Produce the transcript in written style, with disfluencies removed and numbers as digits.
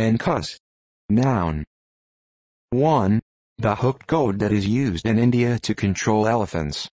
Ankus. Noun. 1. The hooked goad that is used in India to control elephants.